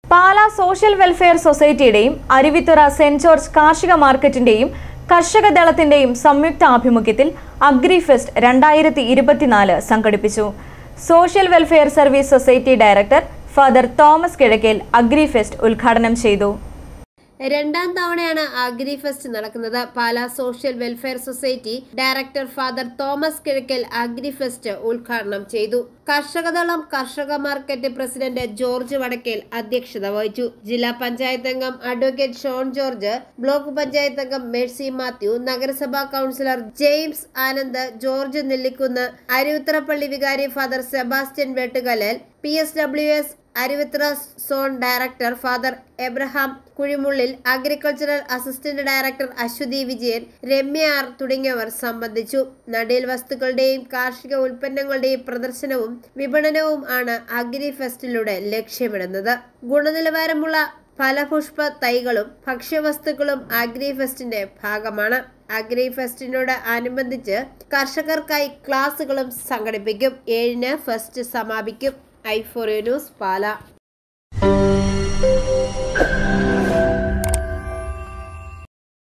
Pala social welfare സൊസൈറ്റിയുടെയും Aruvithura Saint George കാർഷിക മാർക്കറ്റിന്റെയും കർഷക ദളത്തിന്റെയും സംയുക്ത ആഭിമുഖ്യത്തിൽ അഗ്രിഫെസ്റ്റ് 2024 സംഘടിപ്പിച്ചു. Social welfare service society director father Thomas Kizhakkel Agrifest ഉദ്ഘാടനം ചെയ്തു. രണ്ടാം തവണയാണ് അഗ്രിഫെസ്റ്റ് നടക്കുന്നത്. Pala social welfare society director father Thomas Kizhakkel Agrifest ഉദ്ഘാടനം ചെയ്തു. കർഷകദളം കർഷക മാർക്കറ്റ് പ്രസിഡന്റ് ജോർജ് വടക്കേൽ അധ്യക്ഷത വഹിച്ചു. ജില്ലാ പഞ്ചായത്ത് അംഗം advocate Shone George, block panchayat അംഗം മേഴ്സി മാത്യു, നഗരസഭാ councillor James Anand, George Nellikkunnu, Aruvithurapally വികാരി father Sebastian Vettukallel, PSWS Aruvithura zone director father Abraham Kuzhimullil, agricultural assistant director Aswathy Vijayan, Ramya R തുടങ്ങിയവർ സംബന്ധിച്ചു. നടീൽ വസ്തുക്കളുടെയും കാർഷിക ഉൽപ്പന്നങ്ങളുടെയും പ്രദർശനവും വിപണനവും ആണ് അഗ്രിഫെസ്റ്റിലൂടെ ലക്ഷ്യമിടുന്നത്. ഗുണനിലവാരമുള്ള ഫലപുഷ്പ തൈകളും ഭക്ഷ്യവസ്തുക്കളും അഗ്രിഫെസ്റ്റിന്റെ ഭാഗമാണ്. അഗ്രിഫെസ്റ്റിനോട് അനുബന്ധിച്ച് കർഷകർക്കായി ക്ലാസുകളും സംഘടിപ്പിക്കും. 7-ന് ഫെസ്റ്റ് സമാപിക്കും. i4U News, Pala.